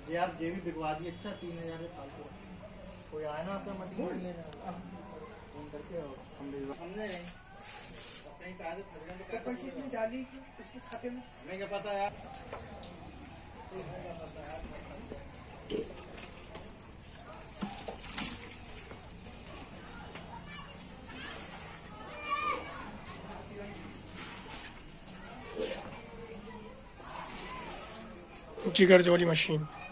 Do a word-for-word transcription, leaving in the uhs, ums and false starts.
जी आप जे भी बिकवा दी। अच्छा तीन हजार में फालतू कोई आया ना आपका मशीन लेने फोन करके और हम भिजवा हमने कहीं कहा था पैसे इतनी डाली उसके खाते में हमें क्या पता यार। जिगर वाली मशीन।